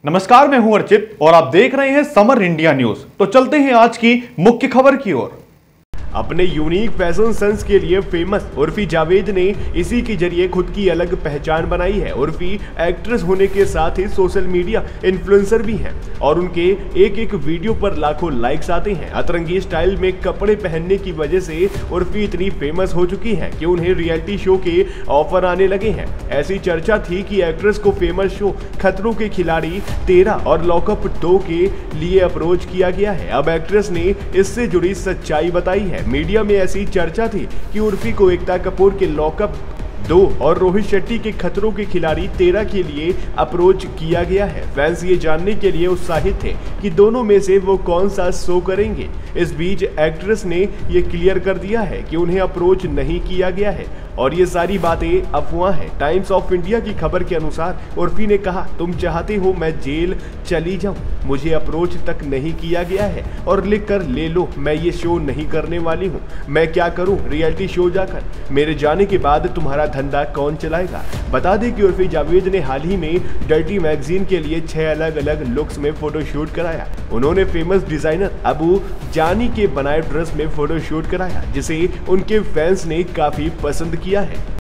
नमस्कार, मैं हूं अर्चित और आप देख रहे हैं समर इंडिया न्यूज। तो चलते हैं आज की मुख्य खबर की ओर। अपने यूनिक फैशन सेंस के लिए फेमस उर्फी जावेद ने इसी के जरिए खुद की अलग पहचान बनाई है। उर्फी एक्ट्रेस होने के साथ ही सोशल मीडिया इन्फ्लुएंसर भी हैं और उनके एक एक वीडियो पर लाखों लाइक्स आते हैं। अतरंगी स्टाइल में कपड़े पहनने की वजह से उर्फी इतनी फेमस हो चुकी हैं कि उन्हें रियलिटी शो के ऑफर आने लगे हैं। ऐसी चर्चा थी कि एक्ट्रेस को फेमस शो खतरों के खिलाड़ी 13 और लॉकअप 2 के लिए अप्रोच किया गया है। अब एक्ट्रेस ने इससे जुड़ी सच्चाई बताई है। मीडिया में ऐसी चर्चा थी कि उर्फी को एकता कपूर के लॉकअप 2 और रोहित शेट्टी के खतरों के खिलाड़ी 13 के लिए अप्रोच किया गया है। फैंस ये जानने के लिए उत्साहित थे कि दोनों में से वो कौन सा शो करेंगे। इस बीच एक्ट्रेस ने ये क्लियर कर दिया है कि उन्हें अप्रोच नहीं किया गया है और ये सारी बातें अफवाह है। टाइम्स ऑफ इंडिया की खबर के अनुसार उर्फी ने कहा, तुम चाहते हो मैं जेल चली जाऊं, मुझे अप्रोच तक नहीं किया गया है और लिख कर ले लो, मैं ये शो नहीं करने वाली हूं। मैं क्या करूं रियलिटी शो जाकर, मेरे जाने के बाद तुम्हारा धंधा कौन चलाएगा। बता दें कि उर्फी जावेद ने हाल ही में डर्टी मैगजीन के लिए 6 अलग अलग लुक्स में फोटोशूट कराया। उन्होंने फेमस डिजाइनर अबू जानी के बनाए ड्रेस में फोटोशूट कराया, जिसे उनके फैंस ने काफी पसंद किया है।